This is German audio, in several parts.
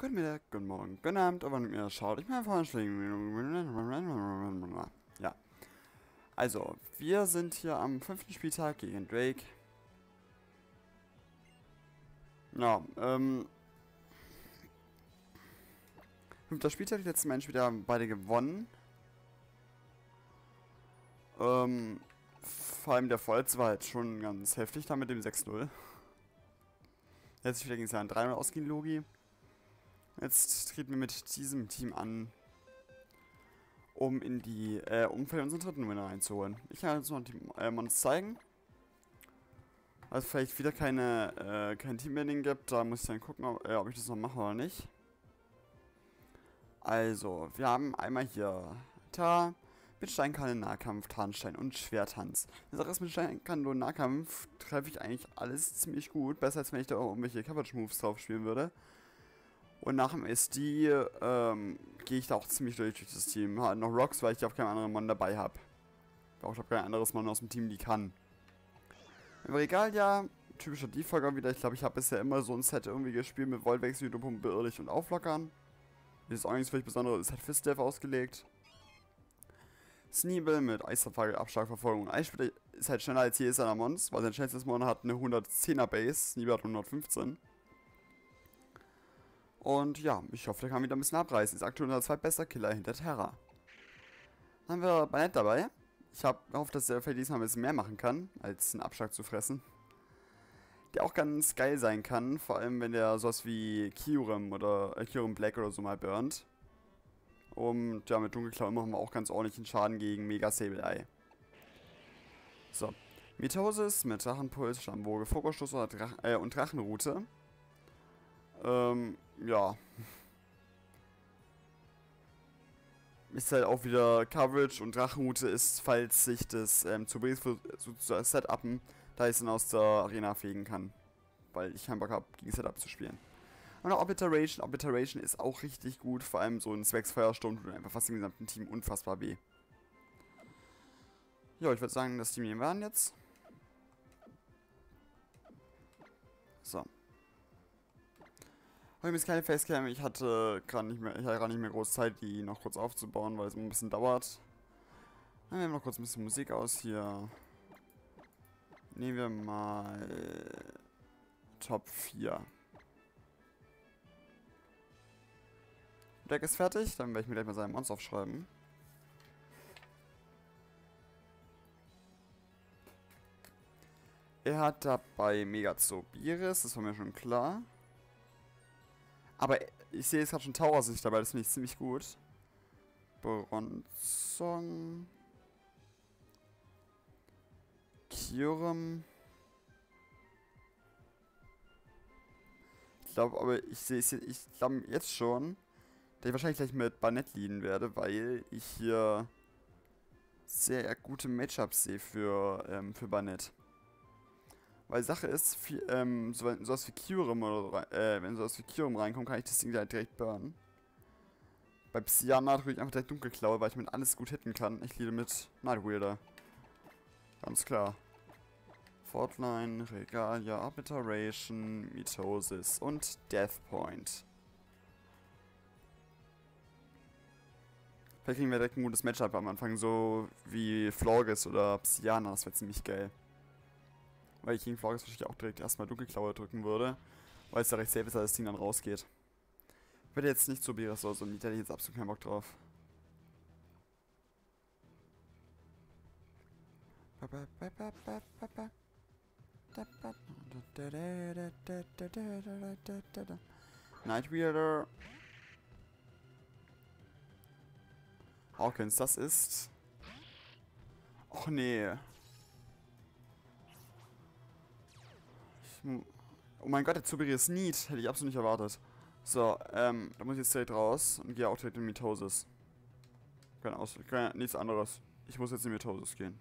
Guten Mittag, guten Morgen, guten Abend, aber mit mir schaut ich mal vorschlägen. Ja, also, wir sind hier am 5. Spieltag gegen Drake. Ja, 5. Spieltag, die letzten beiden Spiele haben beide gewonnen. Vor allem der Volz war jetzt schon ganz heftig da mit dem 6-0. Letztes Spiel ging es ja an 3-0 ausgehen, Logi. Jetzt treten wir mit diesem Team an, um in die, für unseren dritten Winner reinzuholen. Ich kann jetzt noch die Mons zeigen. Also vielleicht wieder kein Teambuilding gibt, da muss ich dann gucken, ob ich das noch mache oder nicht. Also, wir haben einmal hier Ta mit Steinkanne, Nahkampf, Tarnstein und Schwertanz. Die Sache ist, mit Steinkanne und Nahkampf treffe ich eigentlich alles ziemlich gut. Besser als wenn ich da irgendwelche Coverage-Moves drauf spielen würde. Und nach dem SD gehe ich da auch ziemlich durch das Team. Halt noch Rocks, weil ich auch keinen anderen Mann dabei habe. Ich habe kein anderes Mann aus dem Team, die kann. Aber egal, ja, typischer Defogger wieder. Ich glaube, ich habe bisher immer so ein Set irgendwie gespielt mit Voltwechsel, Hydropumpe, Irrlich und Auflockern. Das ist auch nichts völlig Besonderes, ist halt für Steph ausgelegt. Sneebel mit Eisabfall, Abschlagverfolgung und Eissplitter ist halt schneller als jedes seiner Mons, weil sein schnellstes Mon hat eine 110er Base, Sneebel hat 115. Und ja, ich hoffe, der kann wieder ein bisschen abreißen. Ist aktuell unser zweitbester Killer hinter Terra. Dann haben wir Banette dabei. Ich habe gehofft, dass der vielleicht diesmal ein bisschen mehr machen kann, als einen Abschlag zu fressen. Der auch ganz geil sein kann, vor allem wenn der sowas wie Kyurem oder Kyurem Black oder so mal burnt. Und ja, mit Dunkelklaue machen wir auch ganz ordentlichen Schaden gegen Mega Sable Eye. So. Mitosis mit Drachenpuls, Schlammwoge, Fokusstoß und Drachenrute. Ja. Ist halt auch wieder Coverage und Drachenrute ist, falls sich das zu Setupen, da ich es dann aus der Arena fegen kann. Weil ich keinen Bock habe, gegen Setup zu spielen. Und auch Obliteration. Obliteration ist auch richtig gut, vor allem so ein Zwecks Feuersturm tut einfach fast dem gesamten Team unfassbar weh. Ja, ich würde sagen, das Team nehmen wir an jetzt. So. Heute ist keine Facecam, ich hatte gerade nicht mehr groß Zeit, die noch kurz aufzubauen, weil es immer ein bisschen dauert. Dann nehmen wir noch kurz ein bisschen Musik aus hier. Nehmen wir mal Top 4. Deck ist fertig, dann werde ich mir gleich mal seinen Monster aufschreiben. Er hat dabei Megazobiris, das war mir schon klar. Aber ich sehe jetzt gerade schon Tauros nicht dabei, das finde ich ziemlich gut. Bronzong. Kyurem. Ich glaube, aber ich glaube jetzt schon, dass ich wahrscheinlich gleich mit Banette leaden werde, weil ich hier sehr gute Matchups sehe für Banette. Weil Sache ist, sowas wie Kyurem oder wenn sowas wie Kyurem reinkommt, kann ich das Ding direkt burnen. Bei Psyana drücke ich einfach direkt Dunkelklaue, weil ich mit alles gut hitten kann. Ich leade mit Nightwielder. Ganz klar. Fortline, Regalia, Obliteration, Mitosis und Deathpoint. Vielleicht kriegen wir direkt ein gutes Matchup am Anfang, so wie Florges oder Psyana, das wäre ziemlich geil. Weil ich gegen Florges wahrscheinlich auch direkt erstmal Dunkelklaue drücken würde, weil es ja recht safe ist, dass das Ding dann rausgeht. Ich werde jetzt nicht so Beres oder so, da hätte ich jetzt absolut keinen Bock drauf. Nightwielder. Hawkins, das ist... Och nee. Oh mein Gott, der Zubiri Need. Hätte ich absolut nicht erwartet. So, da muss ich jetzt direkt raus und gehe auch direkt in Mitosis. Nichts anderes. Ich muss jetzt in Mitosis gehen.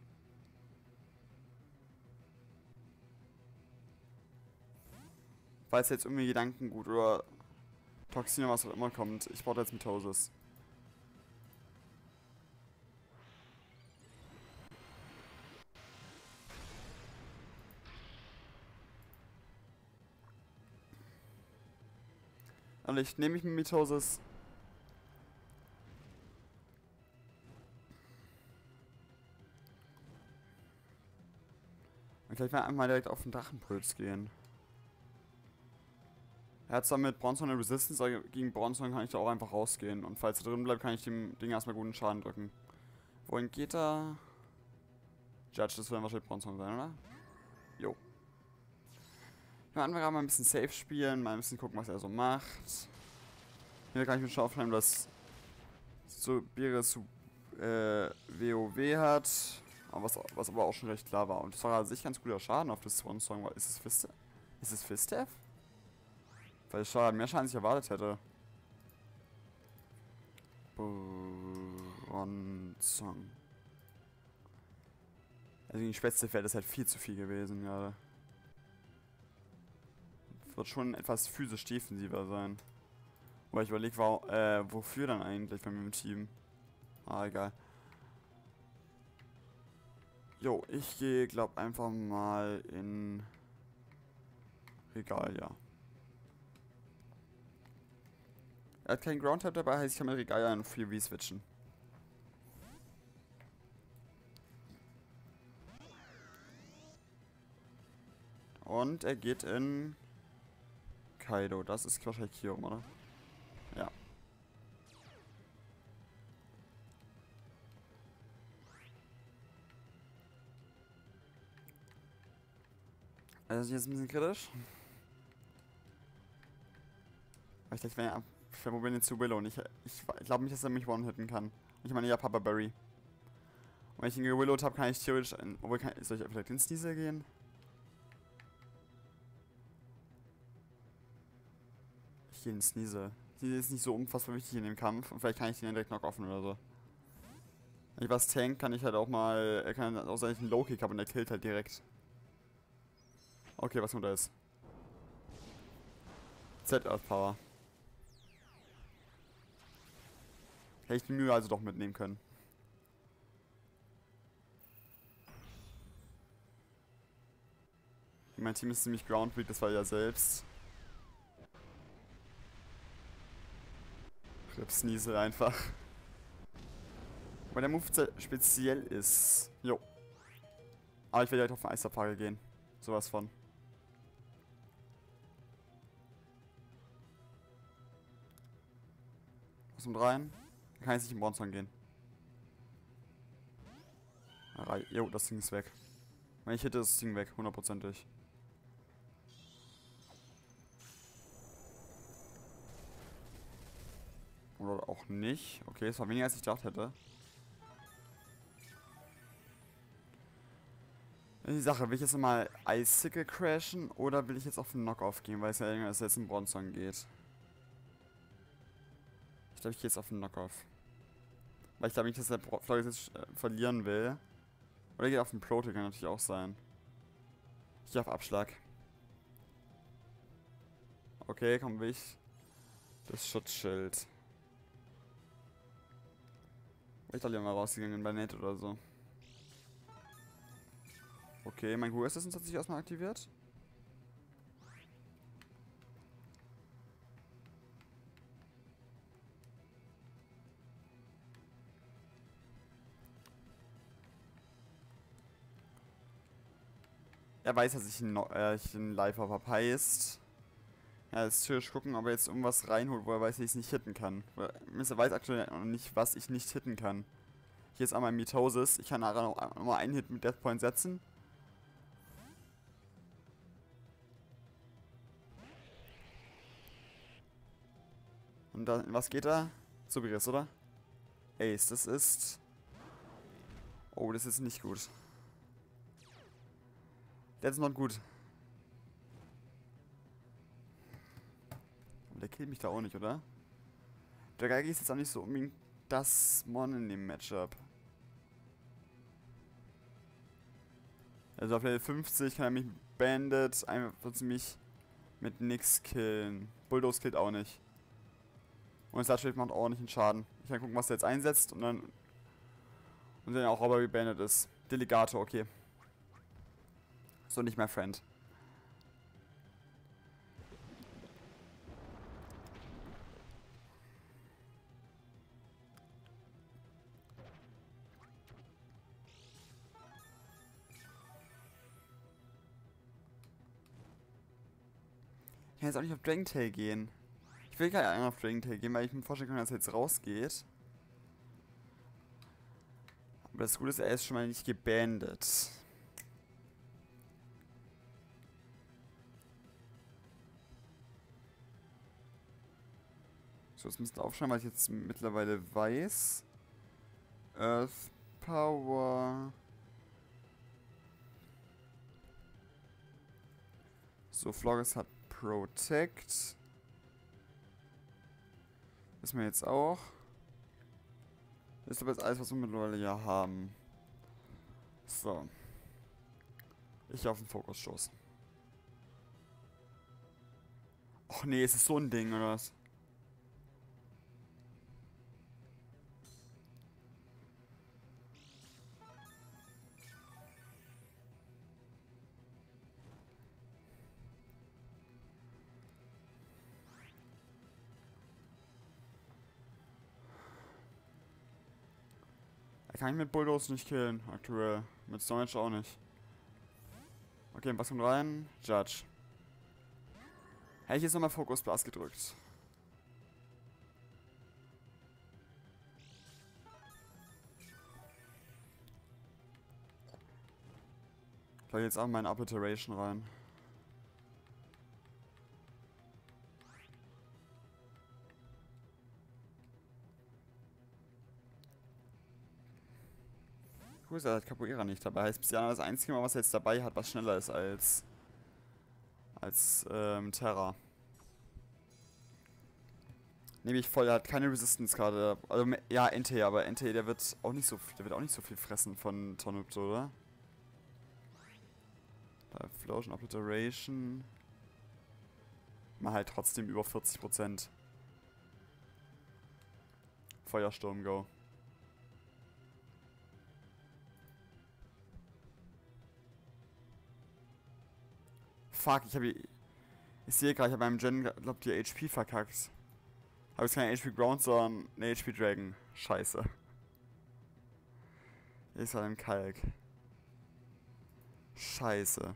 Falls jetzt irgendwie Gedankengut oder Toxin oder was auch immer kommt, ich brauche jetzt Mitosis. Ehrlich, nehme ich mir Mitosis. Und vielleicht mal einmal direkt auf den Drachenpilz gehen. Er hat zwar mit Bronzehorn eine Resistance, aber gegen Bronzehorn kann ich da auch einfach rausgehen. Und falls er drin bleibt, kann ich dem Ding erstmal guten Schaden drücken. Wohin geht er? Judge, das wird dann wahrscheinlich Bronzehorn sein, oder? Jo. Ja, einfach mal ein bisschen safe spielen, mal ein bisschen gucken, was er so macht. Hier kann ich mir schon aufschreiben, dass Subire zu WoW hat. Aber was aber auch schon recht klar war. Und das war an sich ganz guter Schaden auf das Swan-Song. Ist es Fistef? Ist es Fistef? Weil ich mehr Schaden als ich erwartet hätte. Bronzong. Also gegen Spätzle wäre das halt viel zu viel gewesen gerade. Wird schon etwas physisch defensiver sein. Weil ich überlege, wofür dann eigentlich bei mir im Team? Ah, egal. Jo, ich gehe, glaub einfach mal in Regalia. Er hat keinen Ground-Type dabei, heißt ich kann mit Regalia in 4V switchen. Und er geht in Kaido. Das ist wahrscheinlich Kyurem, oder? Ja. Also jetzt ein bisschen kritisch. Weil ich dachte, ich probiere ihn zu Willow und ich glaube nicht, dass er mich one-hitten kann. Ich meine ja Papa Berry. Und wenn ich ihn gewillowt habe, kann ich theoretisch... soll ich vielleicht in Sneasel gehen? Ich gehe in Sneasel. Die ist nicht so unfassbar wichtig in dem Kampf und vielleicht kann ich den direkt noch offen oder so. Wenn ich was tank, kann ich halt auch mal... Er kann auch sein, ich einen Low-Kick habe und der killt halt direkt. Okay, was kommt da ist? Z-Earth Power. Hätte ich die Mühe also doch mitnehmen können. Mein Team ist ziemlich groundweak, das war ja selbst. Rip Sneasel einfach. Weil der Move speziell ist. Jo. Aber ich werde direkt auf den Eisterpagel gehen. Sowas von. Was um rein? Dann kann ich nicht in Bronzehorn gehen. Jo, das Ding ist weg. Wenn ich hitte, ist das Ding weg. 100%ig. Oder auch nicht. Okay, es war weniger als ich gedacht hätte. Die Sache, will ich jetzt nochmal Icicle crashen oder will ich jetzt auf den Knockoff gehen, weil es ja irgendwas jetzt in Bronzehorn geht? Ich glaube, ich gehe jetzt auf den Knockoff. Weil ich glaube nicht, dass der Flores jetzt verlieren will. Oder geht auf den Proto, kann natürlich auch sein. Ich gehe auf Abschlag. Okay, komm, will ich. Das Schutzschild. Ich dachte, ich mal rausgegangen bei Net oder so. Okay, mein Google Assistant hat sich erstmal aktiviert. Er weiß, dass ich ihn live habe heißt. Ja, jetzt theoretisch gucken, ob er jetzt irgendwas reinholt, wo er weiß, dass ich es nicht hitten kann. Er weiß aktuell noch nicht, was ich nicht hitten kann. Hier ist einmal Mitosis. Ich kann nachher noch mal einen Hit mit Death Point setzen. Und dann, was geht da? Subiris, oder? Ace, das ist... Oh, das ist nicht gut. That's not gut. Aber der killt mich da auch nicht, oder? Der Geige ist jetzt auch nicht so unbedingt das Mon in dem Matchup. Also auf Level 50 kann er mich Bandit einfach ziemlich mit nix killen. Bulldoze killt auch nicht. Und Satchel macht ordentlichen Schaden. Ich kann gucken, was er jetzt einsetzt und dann... Und dann auch Robbery Bandit ist. Delegator, okay. So, nicht mehr Friend. kann jetzt auch nicht auf Dragon Tail gehen. Ich will gar nicht auf Dragon Tail gehen, weil ich mir vorstellen kann, dass er jetzt rausgeht. Aber das Gute ist, er ist schon mal nicht gebandet. So, das müsste aufschreiben, weil ich jetzt mittlerweile weiß. Earth Power. So, Flawless hat Protect. Wissen wir jetzt auch. Das ist aber jetzt alles, was wir mittlerweile ja haben. So. Ich auf den Fokus stoßen. Och nee, ist es so ein Ding, oder was? Er kann ich mit Bulldoze nicht killen, aktuell. Mit Storage auch nicht. Okay, was kommt rein? Judge. Hätte ich jetzt nochmal Focus Blast gedrückt. Ich lege jetzt auch meine Obliteration rein. Cool, er hat Capoeira nicht dabei. Heißt Psyana das einzige Mal, was er jetzt dabei hat, was schneller ist als Terra. Nehme ich voll, er hat keine Resistance-Karte. Also, ja, NT, aber NT, der wird auch nicht so viel fressen von Tonupto, oder? Flosion, Obliteration. Mal halt trotzdem über 40%. Feuersturm, go. Fuck, ich sehe gerade, ich habe beim Gen, glaub die HP verkackt. Habe jetzt keine HP Ground, sondern eine HP Dragon. Scheiße. Ist halt im Kalk. Scheiße.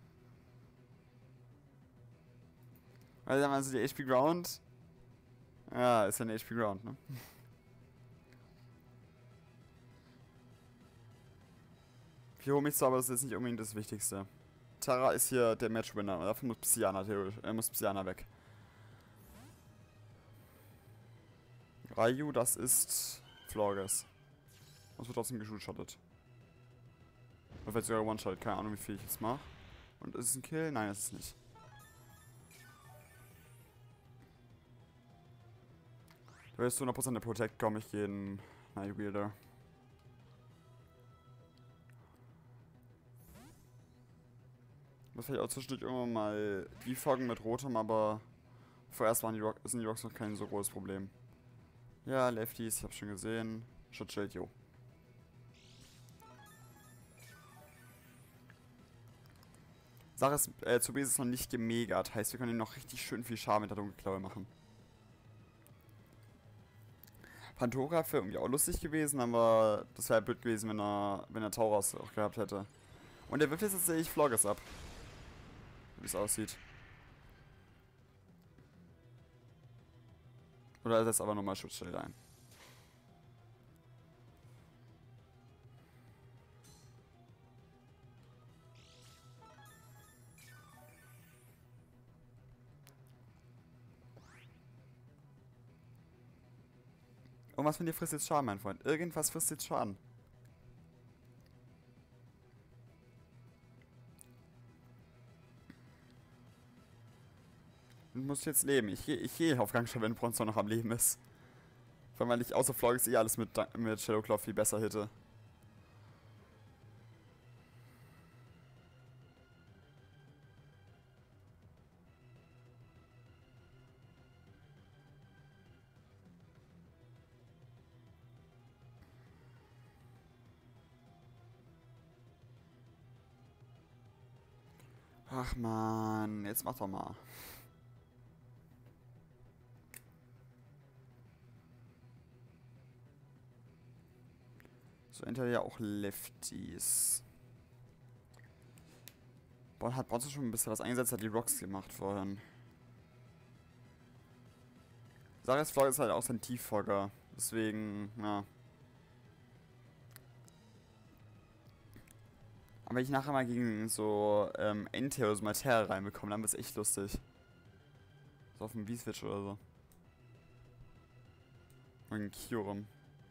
Also die HP Ground. Ja, ist ja eine HP Ground, ne? Wie hoch mich so, aber das ist jetzt nicht unbedingt das Wichtigste. Terra ist hier der Matchwinner. Dafür muss Psyana muss Psyana weg. Ryu, das ist Flawless. Das wird trotzdem geschutschottet. Oder vielleicht sogar One-Shot. Keine Ahnung, wie viel ich jetzt mache. Und ist es ein Kill? Nein, ist es nicht. Du wirst 100% der Protect kommen. Ich gehe in Night Wielder. Muss vielleicht auch zwischendurch irgendwann mal defoggen mit Rotem, aber vorerst sind die Rocks noch kein so großes Problem. Ja, Lefties, ich hab's schon gesehen. Schutzschild, jo. Sache ist, Zubese ist noch nicht gemegert, heißt wir können ihm noch richtig schön viel Schaden mit der Dunkelklaue machen. Pantora wäre irgendwie auch lustig gewesen, aber das wäre blöd gewesen, wenn er Tauros auch gehabt hätte. Und er wirft jetzt tatsächlich Flawless ab. Wie es aussieht. Oder er setzt aber nochmal Schutzschild ein. Irgendwas von dir frisst jetzt Schaden, mein Freund. Irgendwas frisst jetzt Schaden. Du musst jetzt leben. Ich gehe auf Gangster, wenn Bronzer noch am Leben ist. Vor allem, weil ich außer Flawless alles mit Shadowclaw viel besser hitte. Ach man, jetzt mach doch mal. So, hinter ja auch Lefties. Boah, hat Bronze schon ein bisschen was eingesetzt, hat die Rocks gemacht vorhin. Saris Vlog ist halt auch sein Tieffogger. Deswegen, ja. Aber wenn ich nachher mal gegen so Entei oder so Materia reinbekomme, dann wird es echt lustig. So auf dem V-Switch oder so. Und ein Kyurem.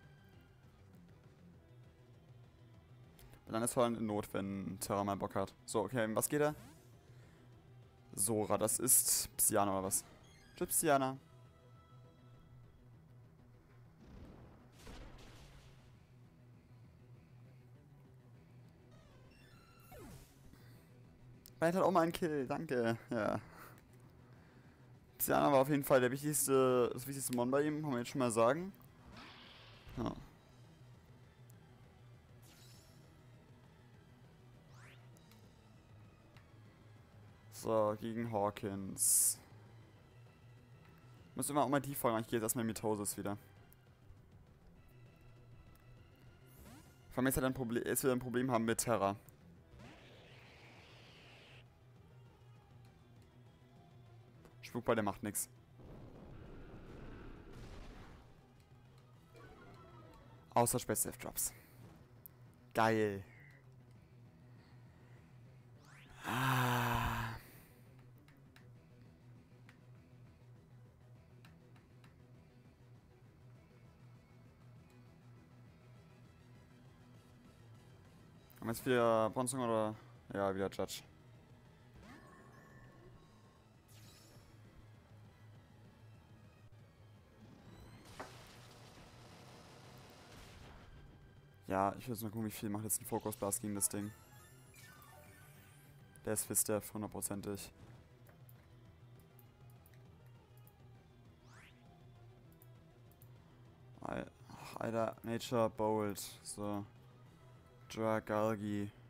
Und dann ist Holland in Not, wenn Terra mal Bock hat. So, okay, was geht da? Sora, das ist Psyana oder was? Tschüss, Psyana. Bennett hat auch mal einen Kill, danke. Ja. Psyana war auf jeden Fall das wichtigste Mon bei ihm, kann man jetzt schon mal sagen. Ja. So, gegen Hawkins. Muss immer auch mal die folgen, ich gehe jetzt erstmal in Mitosis wieder. Vor allem jetzt wieder ein Problem haben mit Terra. Spukball, der macht nix. Außer Space Death Drops. Geil. Ah. Haben wir jetzt wieder Bronzong oder? Ja, wieder Judge. Ja, ich will jetzt mal gucken, wie viel macht jetzt ein Focus Blast gegen das Ding. Der ist Fist Death, hundertprozentig. Ach, Alter, Nature Bolt. So. Dragalgi.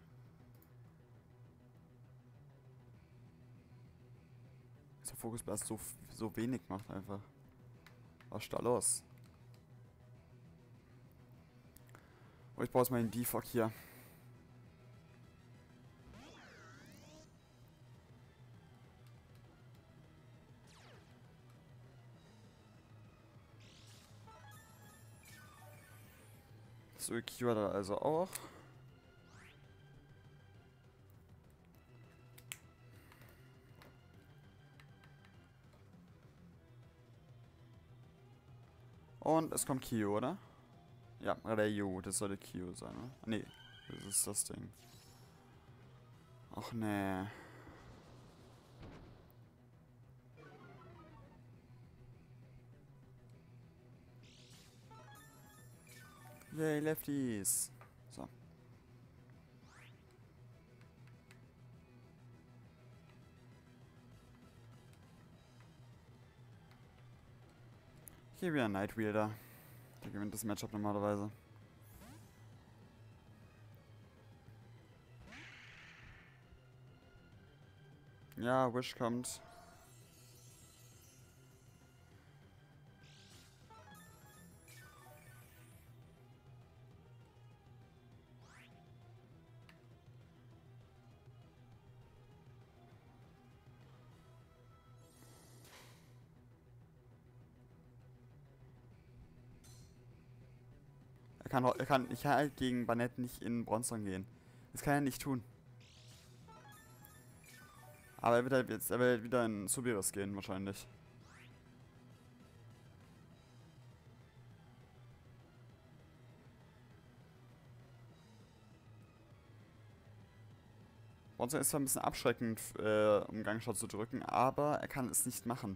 Dass der Focus Blast so wenig macht einfach. Was ist da los? Oh, ich brauche jetzt mal den Defog hier. So, EQ hat er also auch. Und es kommt Kyo, oder? Ja, Rayu, das sollte Kyo sein, oder? Nee, das ist das Ding. Ach nee. Yay, Lefties. So. Hier wieder Night Wielder. Der gewinnt das Matchup normalerweise. Ja, Wish kommt. Ich kann halt gegen Banett nicht in Bronzong gehen. Das kann er nicht tun. Aber er wird halt wieder in Subiris gehen, wahrscheinlich. Bronzong ist zwar ein bisschen abschreckend, um Gangshot zu drücken, aber er kann es nicht machen.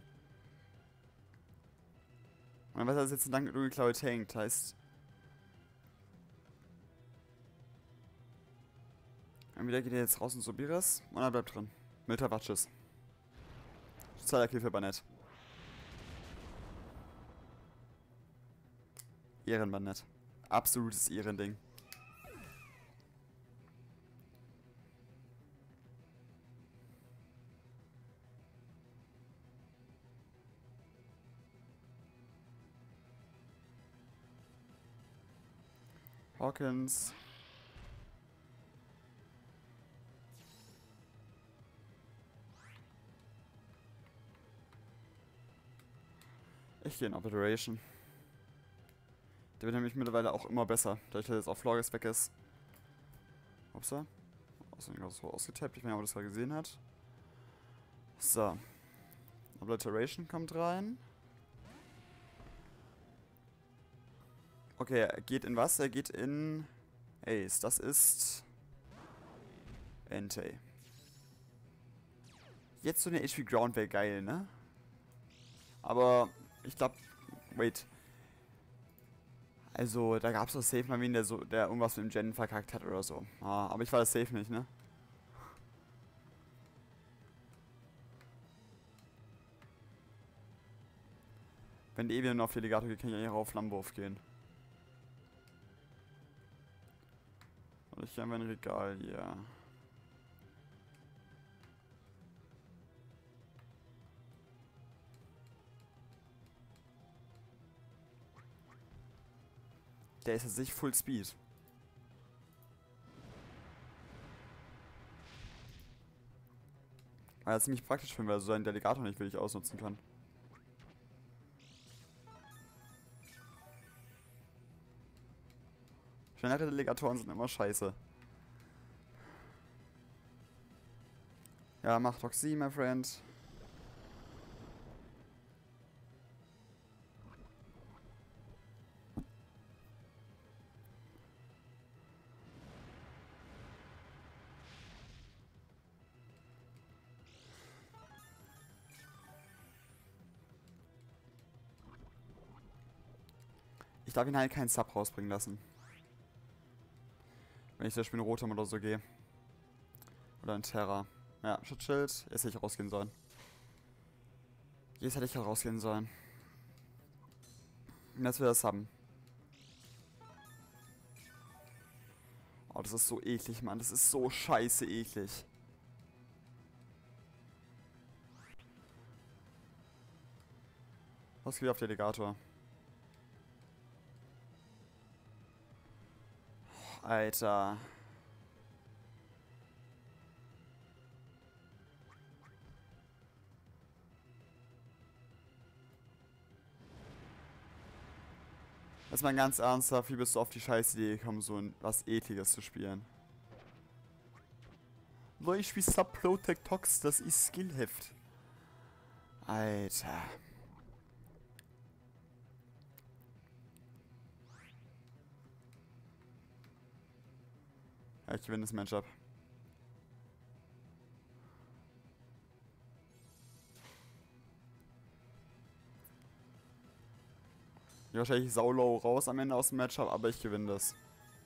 Und dann weiß er, dass jetzt ein Dunkel Cloud tankt, heißt... Entweder geht er jetzt raus in Subiris und er bleibt drin. Mit Watches. Zweiter Kill für Banett. Ehrenbanett. Absolutes Ehrending. Hawkins. Ich gehe in Obliteration. Der wird nämlich mittlerweile auch immer besser, dadurch, dass jetzt auch Flores weg ist. Upsa. Außerdem so ausgetappt, ich weiß nicht, ob das gerade gesehen hat. So. Obliteration kommt rein. Okay, er geht in was? Er geht in Ace. Das ist Entei. Jetzt so eine HP Ground wäre geil, ne? Aber ich glaube, wait. Also, da gab es doch safe mal wen, der irgendwas mit dem Gen verkackt hat oder so. Ah, aber ich war das safe nicht, ne? Wenn die wieder nur auf Delegator geht, kann ich eigentlich auch auf Flammenwurf gehen. Und ich habe ein Regal hier. Der ist tatsächlich Full Speed. Weil das ziemlich praktisch finde, weil er so seinen Delegator nicht wirklich ausnutzen kann. Schnellere Delegatoren sind immer scheiße. Ja, mach Toxie, my friend. Ich darf ihn halt keinen Sub rausbringen lassen. Wenn ich zum Beispiel in Rotom oder so gehe. Oder in Terra. Ja, Schutzschild. Jetzt hätte ich rausgehen sollen. Jetzt hätte ich rausgehen sollen. Und jetzt will er es haben. Oh, das ist so eklig, Mann. Das ist so scheiße eklig. Was geht auf Delegator? Oh, Alter. Jetzt mal ganz ernsthaft, wie bist du auf die scheiß Idee gekommen, so was Ekliges zu spielen? Leute, ich spiele Sub Protect Tox, das ist Skillheft. Alter. Ja, ich gewinne das Matchup. Ich wahrscheinlich saulow raus am Ende aus dem Matchup, aber ich gewinne das.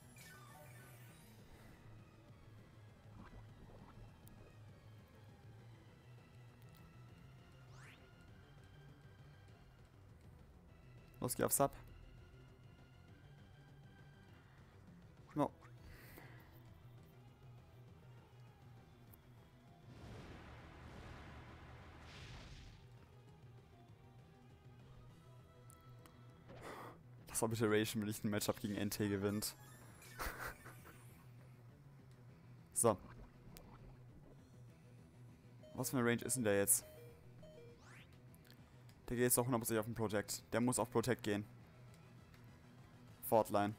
Los, geh auf Sub. No. Das Obliteration, wenn ich ein Matchup gegen Entei gewinnt. So. Was für eine Range ist denn der jetzt? Der geht jetzt auch 100% auf den Protect. Der muss auf Protect gehen. Fortline.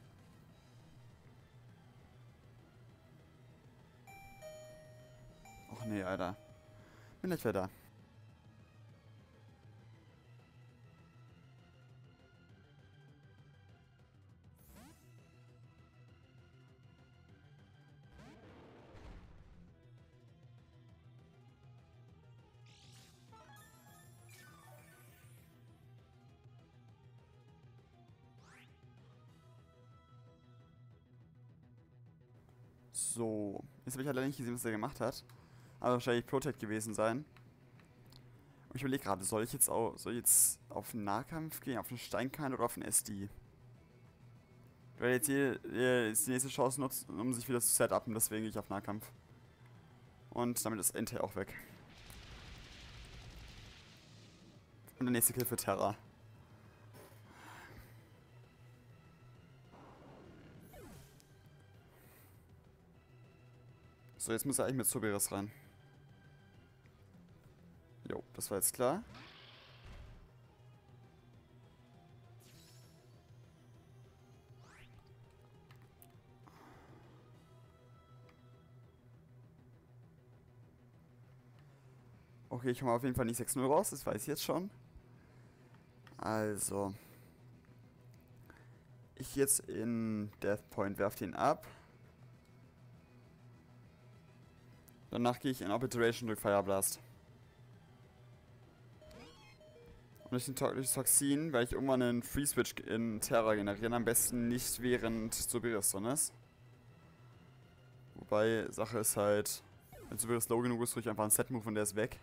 Och nee, Alter. Bin nicht mehr da. So. Jetzt habe ich leider nicht gesehen, was er gemacht hat. Aber wahrscheinlich Protect gewesen sein. Und ich überlege gerade, soll ich jetzt auf den Nahkampf gehen, auf den Steinkant oder auf den SD? Ich werde jetzt hier die nächste Chance nutzen, um sich wieder zu setupen, deswegen gehe ich auf Nahkampf. Und damit ist Entei auch weg. Und der nächste Kill für Terra. So, jetzt muss er eigentlich mit Soberis rein. Jo, das war jetzt klar. Okay, ich komme auf jeden Fall nicht 6-0 raus, das weiß ich jetzt schon. Also. Ich jetzt in Death Point, werf den ab. Danach gehe ich in Obliteration durch Fire Blast. Und durch den Toxin werde ich irgendwann einen Free Switch in Terra generieren. Am besten nicht während Soberis drin ist. Wobei, Sache ist halt, wenn Soberis low genug ist, drücke ich einfach einen Set-Move und der ist weg.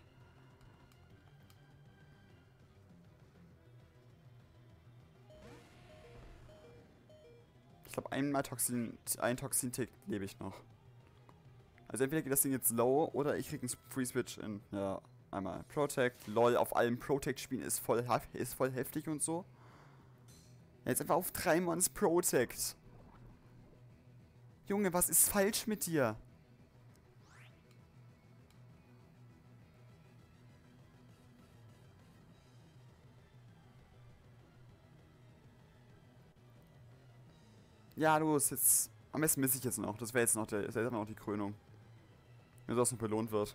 Ich glaube, einen Toxin-Tick lebe ich noch. Also entweder geht das Ding jetzt low oder ich kriege einen Free Switch in, ja, einmal Protect. LOL, auf allen Protect-Spielen ist voll heftig und so. Jetzt einfach auf 3 Mons Protect. Junge, was ist falsch mit dir? Ja, los, jetzt. Am besten misse ich jetzt noch. Das wäre jetzt noch die Krönung. Wenn das noch belohnt wird.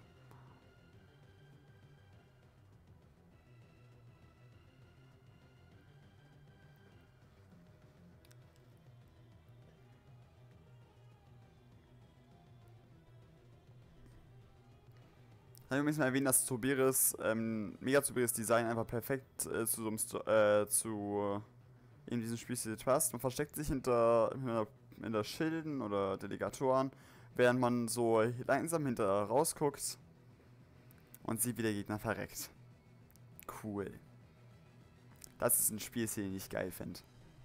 Wir müssen mal erwähnen, dass Zoberis, Mega Zoberis Design einfach perfekt in diesem Spiel passt. Man versteckt sich hinter Schilden oder Delegatoren, während man so langsam hinter rausguckt und sieht, wie der Gegner verreckt. Cool. Das ist ein Spielstil, den ich geil finde.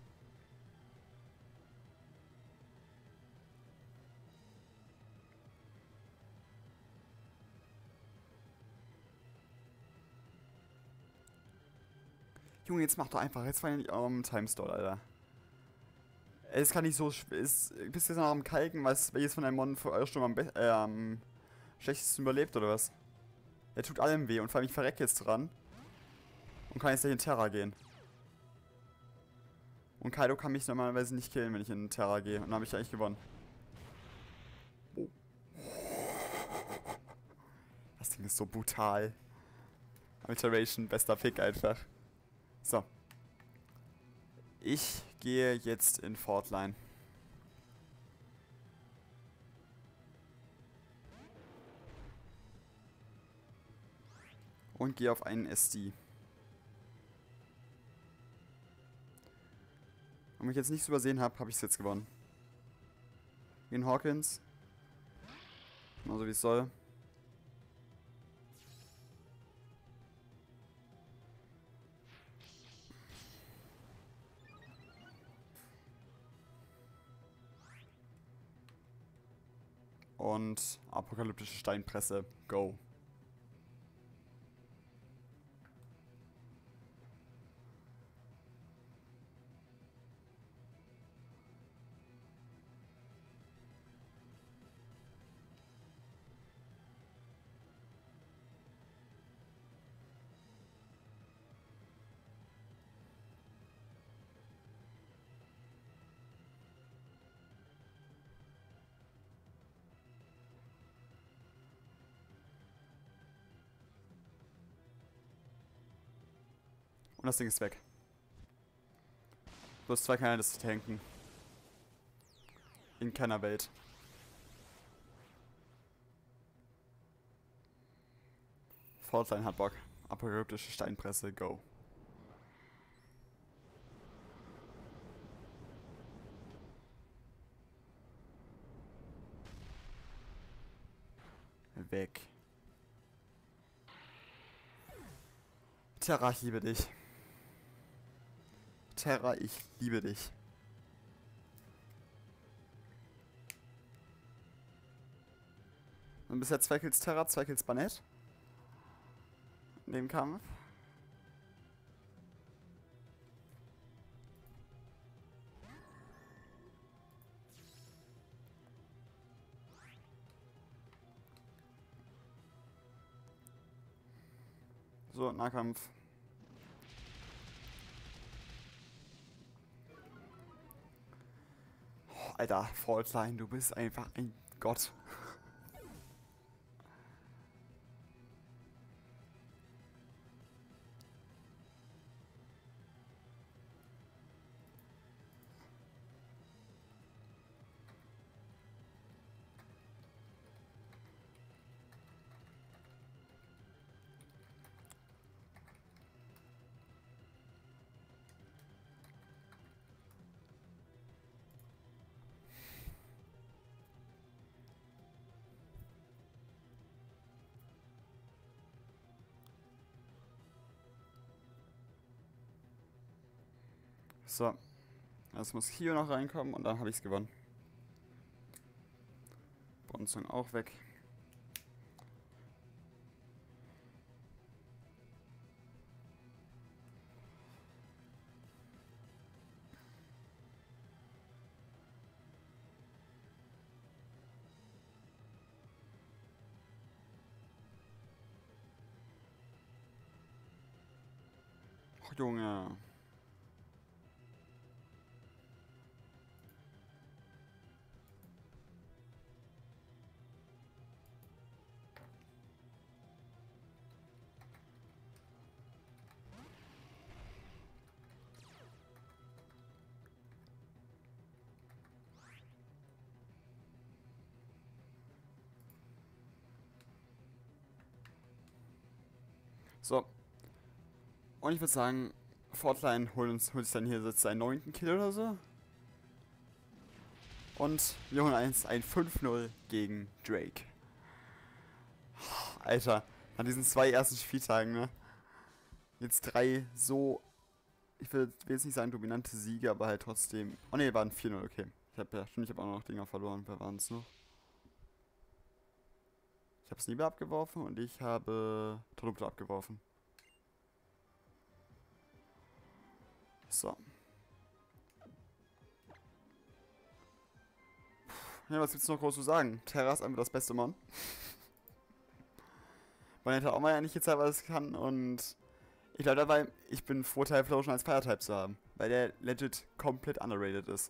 Junge, jetzt mach doch einfach. Jetzt war ja nicht am Timestall, Alter. Es kann nicht so. Bist du jetzt noch am Kalken, welches von deinen Monnen für Eulsturm am schlechtesten überlebt, oder was? Er tut allem weh und vor allem ich verrecke jetzt dran. Und kann jetzt gleich in Terra gehen. Und Kaido kann mich normalerweise nicht killen, wenn ich in Terra gehe. Und dann habe ich eigentlich gewonnen. Oh. Das Ding ist so brutal. Iteration, bester Pick einfach. So. Ich gehe jetzt in Fortline. Und gehe auf einen SD. Und wenn ich jetzt nichts übersehen habe, habe ich es jetzt gewonnen. Gegen Hawkins. Genauso wie es soll. Und apokalyptische Steinpresse. Go. Und das Ding ist weg. Bloß 2 kann ja das tanken. In keiner Welt. Fortline hat Bock. Apokalyptische Steinpresse, go. Weg. Terra, ich liebe dich. Terra, ich liebe dich. Und bisher 2 Kills Terra, 2 Kills Banett. In dem Kampf. So, Nahkampf. Oh, Alter, Fortline, du bist einfach ein Gott. So. Jetzt muss Kio noch reinkommen und dann habe ich es gewonnen. Bronzong auch weg. Ach, Junge. So. Und ich würde sagen, Fortline holt sich dann hier jetzt seinen 9. Kill oder so. Und wir holen ein 5-0 gegen Drake. Alter, an diesen 2 ersten Spieltagen, ne? Jetzt 3 so, ich will jetzt nicht sagen dominante Siege, aber halt trotzdem. Oh ne, waren 4-0, okay. Ich habe auch noch Dinger verloren. Wer waren es noch? Ich habe Sneeber abgeworfen und ich habe Tolupto abgeworfen. So. Ja, was gibt's noch groß zu sagen? Terra ist einfach das beste Mon. Man hätte auch mal ja nicht gezeigt, was es kann und ich glaube dabei, ich bin froh, Typhlosion schon als Fire-Type zu haben, weil der legit komplett underrated ist.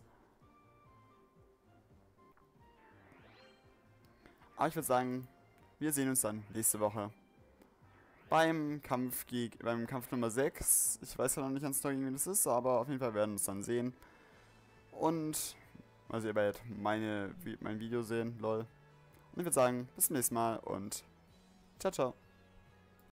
Aber ich würde sagen, wir sehen uns dann nächste Woche beim Kampf Nummer 6. Ich weiß ja noch nicht ganz genau, wie das ist, aber auf jeden Fall werden wir uns dann sehen. Und, also ihr werdet mein Video sehen, lol. Und ich würde sagen, bis zum nächsten Mal und ciao, ciao.